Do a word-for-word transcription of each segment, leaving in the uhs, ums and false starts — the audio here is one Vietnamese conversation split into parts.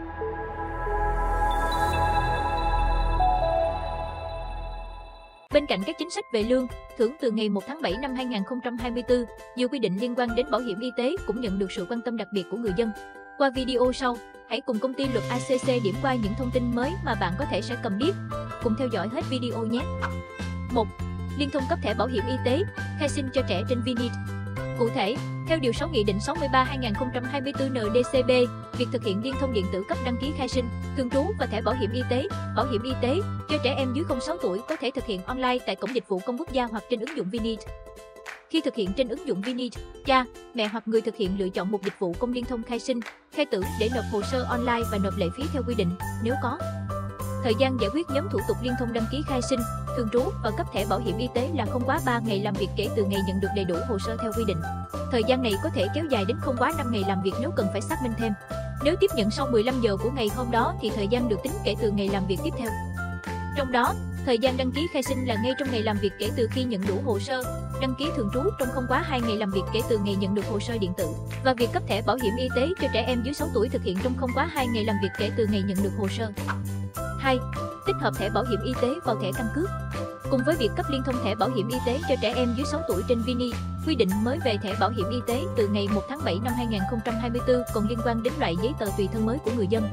Bên cạnh các chính sách về lương, thưởng từ ngày một tháng bảy năm hai nghìn không trăm hai mươi tư, nhiều quy định liên quan đến bảo hiểm y tế cũng nhận được sự quan tâm đặc biệt của người dân. Qua video sau, hãy cùng công ty luật a xê xê điểm qua những thông tin mới mà bạn có thể sẽ cần biết. Cùng theo dõi hết video nhé! một. Liên thông cấp thẻ bảo hiểm y tế, khai sinh cho trẻ trên vê en e tê. Cụ thể, theo Điều sáu Nghị định sáu mươi ba trên hai nghìn không trăm hai mươi tư N D C B, việc thực hiện liên thông điện tử cấp đăng ký khai sinh, thường trú và thẻ bảo hiểm y tế, bảo hiểm y tế cho trẻ em dưới không sáu tuổi có thể thực hiện online tại Cổng Dịch vụ Công Quốc gia hoặc trên ứng dụng vê en e tê. Khi thực hiện trên ứng dụng vê en e tê, cha, mẹ hoặc người thực hiện lựa chọn một dịch vụ công liên thông khai sinh, khai tử để nộp hồ sơ online và nộp lệ phí theo quy định, nếu có. Thời gian giải quyết nhóm thủ tục liên thông đăng ký khai sinh, thường trú và cấp thẻ bảo hiểm y tế là không quá ba ngày làm việc kể từ ngày nhận được đầy đủ hồ sơ theo quy định. Thời gian này có thể kéo dài đến không quá năm ngày làm việc nếu cần phải xác minh thêm. Nếu tiếp nhận sau mười lăm giờ của ngày hôm đó thì thời gian được tính kể từ ngày làm việc tiếp theo. Trong đó, thời gian đăng ký khai sinh là ngay trong ngày làm việc kể từ khi nhận đủ hồ sơ, đăng ký thường trú trong không quá hai ngày làm việc kể từ ngày nhận được hồ sơ điện tử, và việc cấp thẻ bảo hiểm y tế cho trẻ em dưới sáu tuổi thực hiện trong không quá hai ngày làm việc kể từ ngày nhận được hồ sơ. hai. Tích hợp thẻ bảo hiểm y tế vào thẻ căn cước. Cùng với việc cấp liên thông thẻ bảo hiểm y tế cho trẻ em dưới sáu tuổi trên vê en e tê, quy định mới về thẻ bảo hiểm y tế từ ngày một tháng bảy năm hai nghìn không trăm hai mươi tư còn liên quan đến loại giấy tờ tùy thân mới của người dân.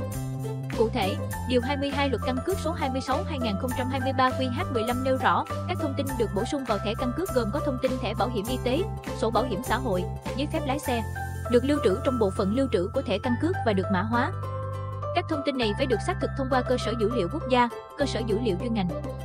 Cụ thể, Điều hai mươi hai Luật Căn cước số hai mươi sáu trên hai nghìn không trăm hai mươi ba Q H mười lăm nêu rõ, các thông tin được bổ sung vào thẻ căn cước gồm có thông tin thẻ bảo hiểm y tế, sổ bảo hiểm xã hội, giấy phép lái xe, được lưu trữ trong bộ phận lưu trữ của thẻ căn cước và được mã hóa. Các thông tin này phải được xác thực thông qua cơ sở dữ liệu quốc gia, cơ sở dữ liệu chuyên ngành.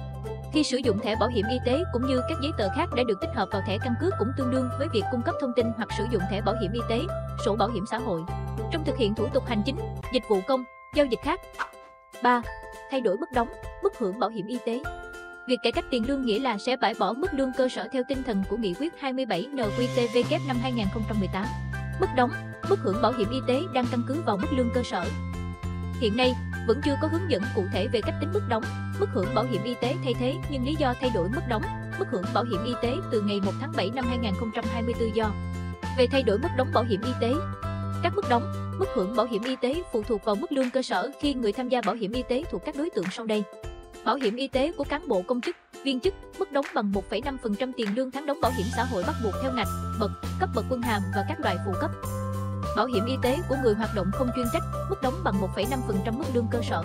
Khi sử dụng thẻ bảo hiểm y tế cũng như các giấy tờ khác đã được tích hợp vào thẻ căn cước cũng tương đương với việc cung cấp thông tin hoặc sử dụng thẻ bảo hiểm y tế, sổ bảo hiểm xã hội trong thực hiện thủ tục hành chính, dịch vụ công, giao dịch khác. ba. Thay đổi mức đóng, mức hưởng bảo hiểm y tế. Việc cải cách tiền lương nghĩa là sẽ bãi bỏ mức lương cơ sở theo tinh thần của Nghị quyết hai mươi bảy N Q T V K năm hai nghìn không trăm mười tám. Mức đóng, mức hưởng bảo hiểm y tế đang căn cứ vào mức lương cơ sở. Hiện nay, vẫn chưa có hướng dẫn cụ thể về cách tính mức đóng, mức hưởng bảo hiểm y tế thay thế, nhưng lý do thay đổi mức đóng, mức hưởng bảo hiểm y tế từ ngày một tháng bảy năm hai nghìn không trăm hai mươi tư do về thay đổi mức đóng bảo hiểm y tế. Các mức đóng, mức hưởng bảo hiểm y tế phụ thuộc vào mức lương cơ sở khi người tham gia bảo hiểm y tế thuộc các đối tượng sau đây. Bảo hiểm y tế của cán bộ công chức, viên chức, mức đóng bằng một phẩy năm phần trăm tiền lương tháng đóng bảo hiểm xã hội bắt buộc theo ngạch, bậc, cấp bậc quân hàm và các loại phụ cấp. Bảo hiểm y tế của người hoạt động không chuyên trách, mức đóng bằng một phẩy năm phần trăm mức lương cơ sở.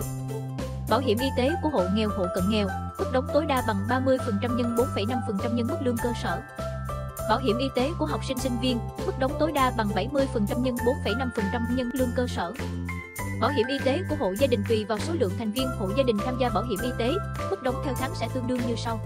Bảo hiểm y tế của hộ nghèo, hộ cận nghèo, mức đóng tối đa bằng ba mươi phần trăm nhân bốn phẩy năm phần trăm nhân mức lương cơ sở. Bảo hiểm y tế của học sinh sinh viên, mức đóng tối đa bằng bảy mươi phần trăm nhân bốn phẩy năm phần trăm nhân lương cơ sở. Bảo hiểm y tế của hộ gia đình tùy vào số lượng thành viên hộ gia đình tham gia bảo hiểm y tế, mức đóng theo tháng sẽ tương đương như sau.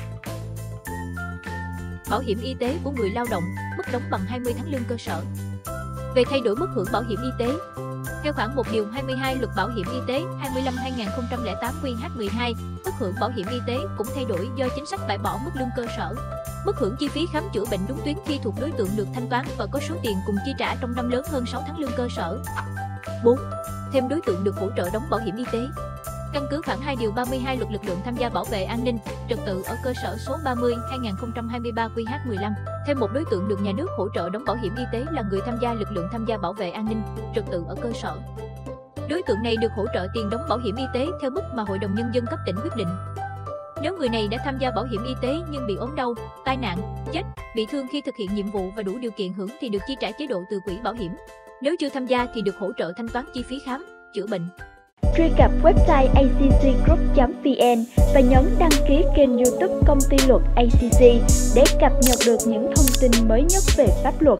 Bảo hiểm y tế của người lao động, mức đóng bằng hai mươi tháng lương cơ sở. Về thay đổi mức hưởng bảo hiểm y tế, theo khoản một Điều hai mươi hai Luật Bảo hiểm y tế hai mươi lăm trên hai nghìn không trăm lẻ tám Q H mười hai, mức hưởng bảo hiểm y tế cũng thay đổi do chính sách bãi bỏ mức lương cơ sở. Mức hưởng chi phí khám chữa bệnh đúng tuyến khi thuộc đối tượng được thanh toán và có số tiền cùng chi trả trong năm lớn hơn sáu tháng lương cơ sở. bốn. Thêm đối tượng được hỗ trợ đóng bảo hiểm y tế. Căn cứ khoản hai Điều ba mươi hai Luật Lực lượng tham gia bảo vệ an ninh, trật tự ở cơ sở số ba mươi trên hai nghìn không trăm hai mươi ba Q H mười lăm, thêm một đối tượng được nhà nước hỗ trợ đóng bảo hiểm y tế là người tham gia lực lượng tham gia bảo vệ an ninh, trật tự ở cơ sở. Đối tượng này được hỗ trợ tiền đóng bảo hiểm y tế theo mức mà Hội đồng Nhân dân cấp tỉnh quyết định. Nếu người này đã tham gia bảo hiểm y tế nhưng bị ốm đau, tai nạn, chết, bị thương khi thực hiện nhiệm vụ và đủ điều kiện hưởng thì được chi trả chế độ từ quỹ bảo hiểm. Nếu chưa tham gia thì được hỗ trợ thanh toán chi phí khám, chữa bệnh. Truy cập website a c c group chấm v n và nhấn đăng ký kênh YouTube Công ty luật a xê xê để cập nhật được những thông tin mới nhất về pháp luật.